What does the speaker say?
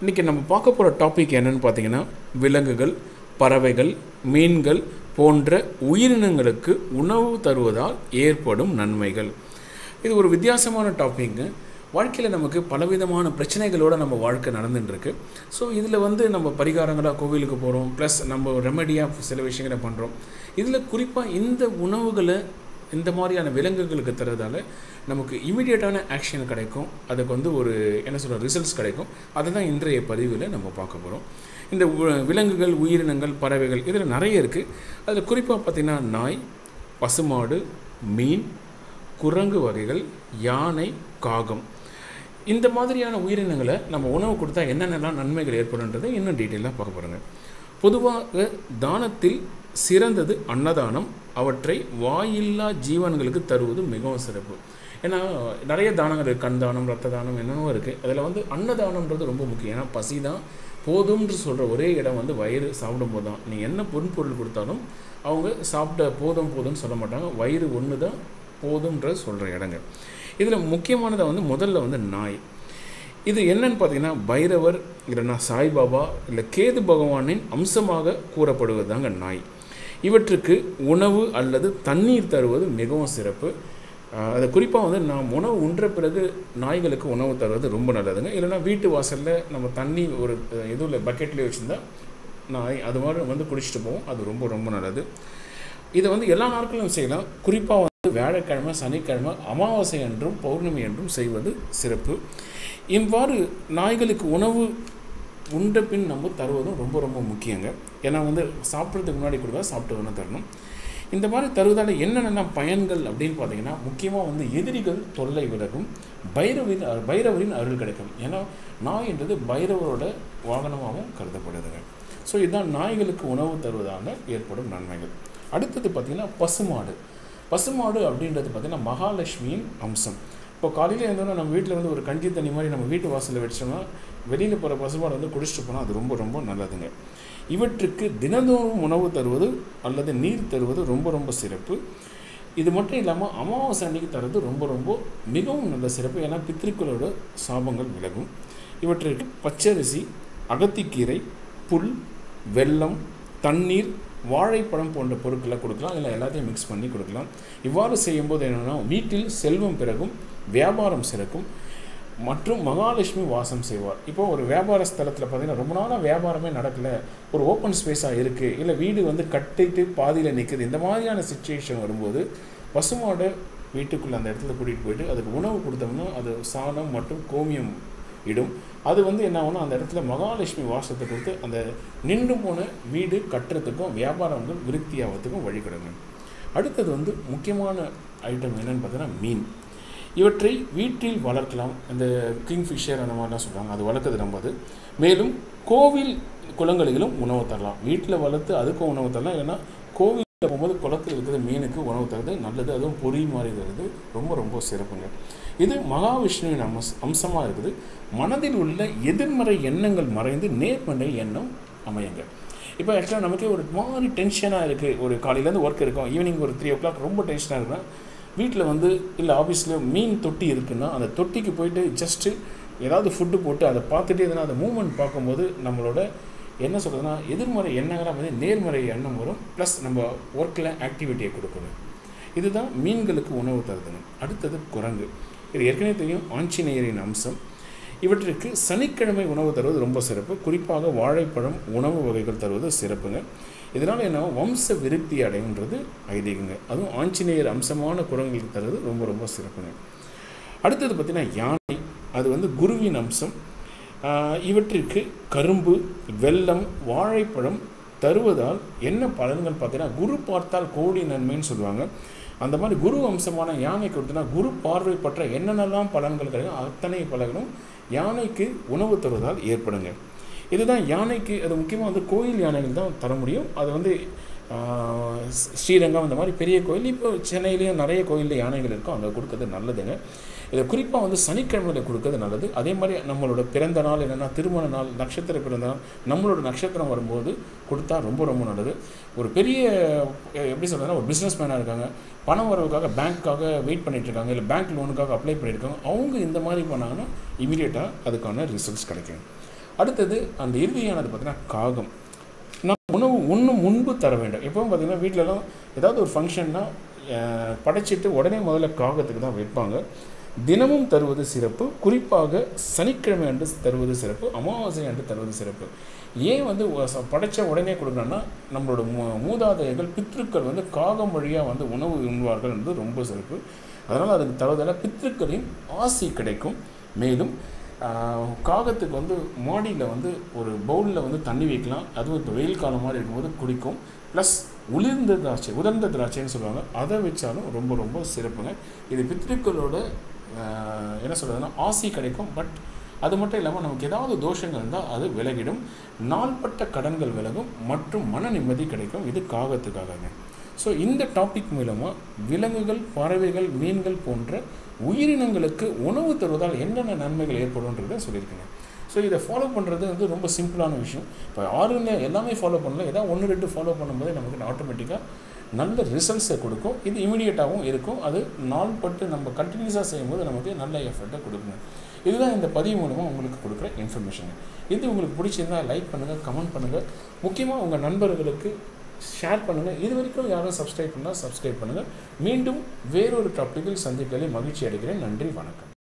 இன்றைக்கி நம்ம பார்க்க போகிற டாபிக் என்னென்னு பார்த்தீங்கன்னா, விலங்குகள், பறவைகள், மீன்கள் போன்ற உயிரினங்களுக்கு உணவு தருவதால் ஏற்படும் நன்மைகள். இது ஒரு வித்தியாசமான டாப்பிக்கு. வாழ்க்கையில் நமக்கு பலவிதமான பிரச்சனைகளோடு நம்ம வாழ்க்கை நடந்துட்டுருக்கு. ஸோ இதில் நம்ம பரிகாரங்களாக கோவிலுக்கு போகிறோம், ப்ளஸ் நம்ம ரெமடியாக சில விஷயங்களை பண்ணுறோம். இதில் குறிப்பாக இந்த உணவுகளை இந்த மாதிரியான விலங்குகளுக்கு தரதால் நமக்கு இமீடியட்டான ஆக்ஷன் கிடைக்கும். அதுக்கு ஒரு ரிசல்ட்ஸ் கிடைக்கும். அதை தான் இன்றைய பதிவில் நம்ம பார்க்க போகிறோம். இந்த விலங்குகள், உயிரினங்கள், பறவைகள் இதில் நிறைய இருக்குது. அதில் குறிப்பாக பார்த்திங்கன்னா நாய், பசுமாடு, மீன், குரங்கு வகைகள், யானை, காகம், இந்த மாதிரியான உயிரினங்களை நம்ம உணவு கொடுத்தா என்னென்னலாம் நன்மைகள் ஏற்படுன்றதை இன்னும் டீட்டெயிலாக பார்க்க போகிறோங்க. பொதுவாக தானத்தில் சிறந்தது அன்னதானம். அவற்றை வாயில்லா ஜீவன்களுக்கு தருவது மிகவும் சிறப்பு. ஏன்னா நிறைய தானங்கள் இருக்குது, கண் தானம், ரத்த தானம், என்னென்னவோ இருக்குது. அதில் அன்னதானம்ன்றது ரொம்ப முக்கியம். ஏன்னா பசி தான் போதும்னு சொல்கிற ஒரே இடம் வயிறு சாப்பிடும்போது தான். நீங்கள் என்ன பொருள் கொடுத்தாலும் அவங்க சாப்பிட்ட போதும்னு சொல்ல மாட்டாங்க. வயிறு ஒன்று தான் போதும்ன்ற சொல்கிற இடங்க. இதில் முக்கியமானதை முதல்ல நாய். இது என்னன்னு பார்த்தீங்கன்னா, பைரவர் இல்லைன்னா சாய்பாபா இல்லை கேது பகவானின் அம்சமாக கூறப்படுவது தாங்க நாய். இவற்றுக்கு உணவு அல்லது தண்ணீர் தருவது மிகவும் சிறப்பு. அது குறிப்பாக நாம் உணவு உண்ற பிறகு நாய்களுக்கு உணவு தருவது ரொம்ப நல்லதுங்க. இல்லைனா வீட்டு வாசலில் நம்ம தண்ணி ஒரு எதுவும் பக்கெட்லேயே வச்சுருந்தா நாய் அது மாதிரி குடிச்சிட்டு போவோம். அது ரொம்ப ரொம்ப நல்லது. இதை எல்லா நாட்களும் செய்யலாம். குறிப்பாக வியாழக்கிழமை, சனிக்கிழமை, அமாவாசை என்றும் பௌர்ணமி என்றும் செய்வது சிறப்பு. இவ்வாறு நாய்களுக்கு உணவு உண்ட பின் நம்ம தருவதும் ரொம்ப ரொம்ப முக்கியங்க. ஏன்னா சாப்பிட்றதுக்கு முன்னாடி கொடுத்தா சாப்பிட்டு வேணால் தரணும். இந்த மாதிரி தருவதால் என்னென்ன பயன்கள் அப்படின்னு பார்த்தீங்கன்னா, முக்கியமாக எதிரிகள் தொல்லை விலகும், பைரவரின் அருள் கிடைக்கும். ஏன்னா நாய்ன்றது பைரவரோட வாகனமாகவும் கருதப்படுதுங்க. ஸோ இதுதான் நாய்களுக்கு உணவு தருவதால் ஏற்படும் நன்மைகள். அடுத்தது பார்த்திங்கன்னா பசுமாடு அப்படின்றது பார்த்திங்கன்னா மகாலட்சுமியின் அம்சம். இப்போ காலையில் இருந்தோன்னா நம்ம வீட்டில் ஒரு கஞ்சி தண்ணி மாதிரி நம்ம வீட்டு வாசலில் வச்சோம்னா வெளியில் போகிற பசுமாடு குடிச்சிட்டு போனால் அது ரொம்ப ரொம்ப நல்லதுங்க. இவற்றுக்கு தினந்தோறும் உணவு தருவது அல்லது நீர் தருவது ரொம்ப ரொம்ப சிறப்பு. இது மட்டும் இல்லாமல் அமாவாசை அன்னைக்கு தருவது ரொம்ப ரொம்ப மிகவும் நல்ல சிறப்பு. ஏன்னா பித்ருக்களோட சாபங்கள் விலகும். இவற்றிற்கு பச்சரிசி, அகத்திக்கீரை, புல், வெல்லம், தண்ணீர், வாழைப்பழம் போன்ற பொருட்களை கொடுக்கலாம். இல்லை எல்லாத்தையும் மிக்ஸ் பண்ணி கொடுக்கலாம். இவ்வாறு செய்யும்போது என்னென்னா வீட்டில் செல்வம் பிறகும், வியாபாரம் சிறக்கும் மற்றும் மகாலட்சுமி வாசம் செய்வார். இப்போது ஒரு வியாபார ஸ்தலத்தில் பார்த்திங்கன்னா ரொம்ப நாளாக வியாபாரமே நடக்கலை, ஒரு ஓப்பன் ஸ்பேஸாக இருக்குது, இல்லை வீடு கட்டிட்டு பாதியில் நிற்குது, இந்த மாதிரியான சிச்சுவேஷன் வரும்போது பசுமாடை வீட்டுக்குள்ளே அந்த இடத்துல கூட்டிகிட்டு போயிட்டு அதுக்கு உணவு கொடுத்தோம்னா அது சாணம் மற்றும் கோமியம் இடும். அது என்ன ஆகும்னா அந்த இடத்துல மகாலட்சுமி வாசத்தை கொடுத்து அந்த நின்று போன வீடு கட்டுறதுக்கும் வியாபாரங்கள் விருத்தியாகிறதுக்கும் வழி கொடுங்க. அடுத்தது முக்கியமான ஐட்டம் என்னென்னு பார்த்தீங்கன்னா மீன். இவற்றை வீட்டில் வளர்க்கலாம். இந்த கிங்ஃபிஷர் அந்த மாதிரிலாம் சொல்கிறாங்க, அது வளர்க்குறது நம்பது. மேலும் கோவில் குளங்களிலும் உணவு தரலாம். வீட்டில் வளர்த்து அதுக்கும் உணவு தரலாம். இல்லைன்னா கோவிலில் போகும்போது குளத்தில் இருக்கிற மீனுக்கு உணவு தரது நல்லது. அதுவும் பொறி மாதிரி தருது ரொம்ப ரொம்ப சிறப்புங்க. இது மகாவிஷ்ணுவின் அம்சமாக இருக்குது. மனதில் உள்ள எதிர்மறை எண்ணங்கள் மறைந்து நேர்மறை எண்ணம் அமையுங்க. இப்போ ஆக்சுவலாக நமக்கே ஒரு மாதிரி டென்ஷனாக இருக்குது, ஒரு காலையிலேருந்து ஒர்க் இருக்கும், ஈவினிங் ஒரு 3 o'clock ரொம்ப டென்ஷனாக இருக்குன்னா வீட்டில் இல்லை ஆஃபீஸில் மீன் தொட்டி இருக்குன்னா அந்த தொட்டிக்கு போயிட்டு ஜஸ்ட்டு ஏதாவது ஃபுட்டு போட்டு அதை பார்த்துட்டு எதுனா அந்த மூமெண்ட் பார்க்கும்போது நம்மளோட என்ன சொல்கிறதுனா எதிர்மறை எண்ணங்களாக நேர்மறை எண்ணம் வரும். ப்ளஸ் நம்ம ஒர்க்கில் ஆக்டிவிட்டியை கொடுக்கணும். இதுதான் மீன்களுக்கு உணவு தருதுங்க. அடுத்தது குரங்கு. இது ஏற்கனவே தெரியும், ஆஞ்சநேயரின் அம்சம். இவற்றிற்கு சனிக்கிழமை உணவு தருவது ரொம்ப சிறப்பு. குறிப்பாக வாழைப்பழம், உணவு வகைகள் தருவது சிறப்புங்க. இதனால் என்ன வம்ச விருத்தி அடையுன்றது ஐதீகங்க. அதுவும் ஆஞ்சநேயர் அம்சமான குரங்குகளுக்கு தருவது ரொம்ப ரொம்ப சிறப்புங்க. அடுத்தது பார்த்திங்கன்னா யானை. அது குருவின் அம்சம். இவற்றிற்கு கரும்பு, வெல்லம், வாழைப்பழம் தருவதால் என்ன பலன்கள் பார்த்தீங்கன்னா, குரு பார்த்தால் கோடி நன்மைன்னு சொல்லுவாங்க. அந்த மாதிரி குரு அம்சமான யானை கொடுத்தனா குரு பார்வை பற்ற என்னென்னலாம் பலன்கள் கிடைக்கும் அத்தனை பலன்களும் யானைக்கு உணவு தருவதால் ஏற்படுங்க. இதுதான் யானைக்கு அது முக்கியமாக கோயில் யானைகள் தான் தர முடியும். அது ஸ்ரீரங்கம் அந்த மாதிரி பெரிய கோயில், இப்போ சென்னையிலேயும் நிறைய கோயிலில் யானைகள் இருக்கும், அங்கே கொடுக்கறது நல்லதுங்க. இதை குறிப்பாக சனிக்கிழமையில் கொடுக்கறது நல்லது. அதே மாதிரி நம்மளோட பிறந்த நாள் என்னென்னா திருமண நாள், நட்சத்திர பிறந்த நாள், நம்மளோட நட்சத்திரம் வரும்போது கொடுத்தா ரொம்ப ரொம்ப நல்லது. ஒரு பெரிய எப்படி சொல்கிறதுனா ஒரு பிஸ்னஸ் மேனாக இருக்காங்க, பணம் வரவுக்காக பேங்க்காக வெயிட் பண்ணிகிட்ருக்காங்க, இல்லை பேங்க் லோனுக்காக அப்ளை பண்ணியிருக்காங்க, அவங்க இந்த மாதிரி பண்ணாங்கன்னா இமீடியட்டாக அதுக்கான ரிசல்ட்ஸ் கிடைக்கும். அடுத்தது அந்த இறுதியானது பார்த்திங்கன்னா காகம். நான் உணவு உண்ணும் முன்பு தர வேண்டும். எப்பவும் பார்த்திங்கன்னா வீட்டிலலாம் ஏதாவது ஒரு ஃபங்க்ஷன்னா படைச்சிட்டு உடனே முதல்ல காகத்துக்கு தான் வைப்பாங்க. தினமும் தருவது சிறப்பு, குறிப்பாக சனிக்கிழமை அன்று தருவது சிறப்பு, அமாவாசை அன்று தருவது சிறப்பு. ஏன் வந்து படைச்ச உடனே கொடுக்கணும்னா நம்மளோட மூதாதையர்கள் பித்ருக்கள் வந்து காகம் வழியாக வந்து உணவு உண்பார்கள் என்பது ரொம்ப சிறப்பு. அதனால் அதுக்கு தருவதால் பித்ருக்களின் ஆசி கிடைக்கும். மேலும் காகத்துக்கு வந்து மாடியில் வந்து ஒரு பவுலில் வந்து தண்ணி வைக்கலாம். அதுவும் இப்போ வெயில் காலம் மாதிரி இருக்கும்போது குடிக்கும். ப்ளஸ் உலர்ந்த திராட்சைன்னு சொல்லுவாங்க, அதை வச்சாலும் ரொம்ப ரொம்ப சிறப்புங்க. இது பித்ருக்களோட என்ன சொல்கிறதுனா ஆசி கிடைக்கும். பட் அது மட்டும் இல்லாமல் நமக்கு ஏதாவது தோஷங்கள் இருந்தால் அது விலகிடும், நாள்பட்ட கடன்கள் விலகும் மற்றும் மன நிம்மதி கிடைக்கும். இது காகத்துக்காகங்க. ஸோ இந்த டாபிக் மூலமாக விலங்குகள், பறவைகள், மீன்கள் போன்ற உயிரினங்களுக்கு உணவு தருவதால் என்னென்ன நன்மைகள் ஏற்படும்ன்றதை சொல்லியிருக்கேங்க. ஸோ இதை ஃபாலோ பண்ணுறது வந்து ரொம்ப சிம்பிளான விஷயம். இப்போ எல்லாமே ஃபாலோ பண்ணல, ஏதாவது 1-2 ஃபாலோ பண்ணும்போது நமக்கு ஆட்டோமேட்டிக்காக நல்ல ரிசல்ட்ஸை கொடுக்கும். இது இமீடியட்டாகவும் இருக்கும். அது நாள்பட்டு நம்ம கண்டினியூஸாக செய்யும்போது நமக்கு நல்ல எஃபர்ட்டை கொடுக்கணும். இதுதான் இந்த பதிவு மூலமாக உங்களுக்கு கொடுக்குற இன்ஃபர்மேஷன். இது உங்களுக்கு பிடிச்சிருந்தால் லைக் பண்ணுங்கள், கமெண்ட் பண்ணுங்கள், முக்கியமாக உங்கள் நண்பர்களுக்கு ஷேர் பண்ணுங்கள். இது வரைக்கும் யாரும் சப்ஸ்கிரைப் பண்ணால் சப்ஸ்கிரைப் பண்ணுங்கள். மீண்டும் வேறொரு டாப்பிக்கில் சந்திப்பதில் மகிழ்ச்சி அடைகிறேன். நன்றி, வணக்கம்.